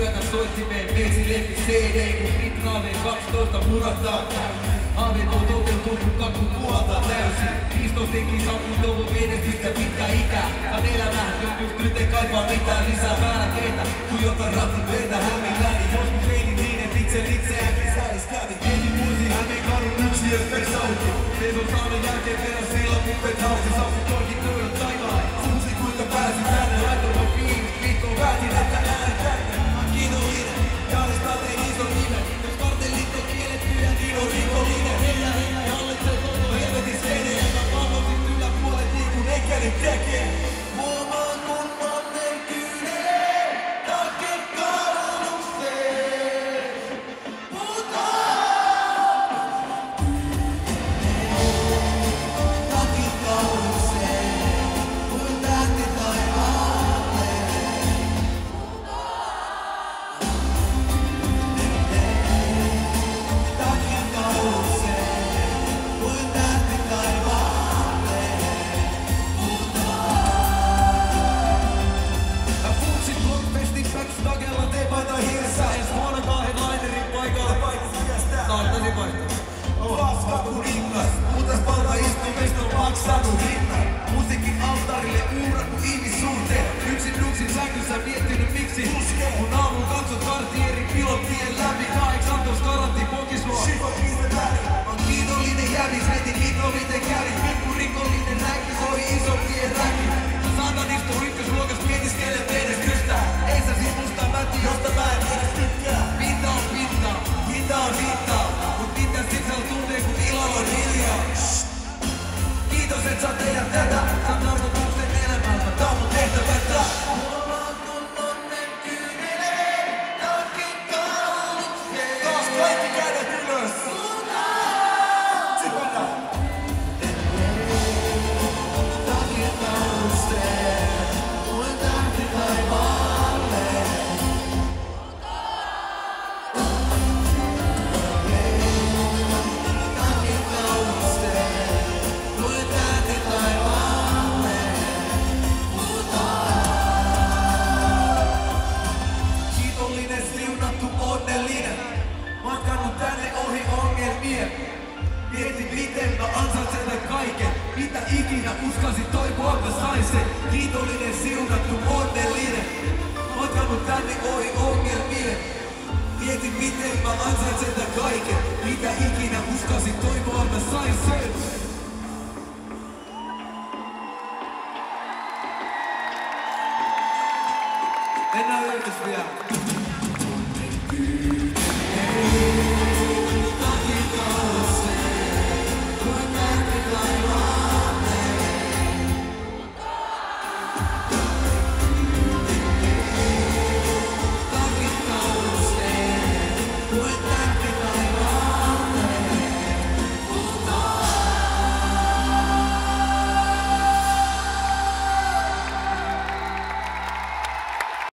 syötä soittimeen, meitsi lempi CD, kun Ritraaveen 12 murataan. Haaveet on toteutunut, kun kakku kuolta täysin. 15 teki saapuu toivon menestystä pitkä ikä. Tän elämä, jos nyt ei kaipaa mitään lisää päällä tuijota ratin verta hämilläni. Joskus veinin niin, et itseäkin säälis kävi. Enin vuosi hämeen kadun yksiös persauti. Teison saanut jälkeen verran silloin kun petausi. Saapuu torkin töydät taivaan. Suusi kuinka pääsin tänne, laitoin fiilis. Viikkoon päätin, että äänet tänne. Mä kiitollinen, Jaaresta tein ison nimen. Jos kartellit on kiellettyjä, niin on rikollinen. Heillä ja hallitse koko helvetin skeneen. Mä pallosin yläpuolet niin kuin ekeli tekee. Huomaan kun onnen kyynee, takke kaunusteen. Puhutaan! Takke kaunusteen, kuin tähti taivaalleen. Takke kaunusteen, kuin tähti taivaalleen. Fuutsin blockfestin backstagella teepaita hirsä. Ens huonokaan headlinerin paikalla. Saattaisi vaihtaa. Paska kuningas, muutas valta istumista maksanut hinnan. Musiikin altarille uhrattu ihmissuhteen. Yksin sängyssä miettinyt miksi kun aamuun katsot kartierin pilottien läpi. 18 karattiin pokisluo. On kiitollinen jävis, heti miten kävi. Pikku rikollinen räkki, soi isompien räkki. Saatan istuu ykkösluokas mietiskele menestystä. Ei sä siis musta mätti, josta mä en edes tykkää. Pinta on pintaa, hinta on hintaa. Mut mitä sisällä tuntee kun ilalla on hiljaa. Kiitos et saa tehdä tätä. Sä tarkoituksen elämältä, tää on mun tehtävä. Huomaan kun onnen kyynelää, takin kaunusteen. Taas kaikki kädet ylös. Sit mennään. Takin kaunusteen, kuin tähti taivaalleen. Takin kaunusteen, kuin tähti taivaalleen. Kiitollinen, siunattu, onnellinen. Matkannut tänne ohi ongelmien. Mietin miten mä ansaitsen tän kaiken. Mitä ikinä uskasin toivoa mä sain sen. Kiitollinen, siunattu, onnellinen. Matkannut tänne ohi ongelmien. Mietin miten mä ansaitsen tän kaiken. Mitä ikinä uskasin toivoa mä sain sen. Mennään yritys vielä. Takin kaunusteen, kuin tähti taivaalleen. Takin kaunusteen, kuin tähti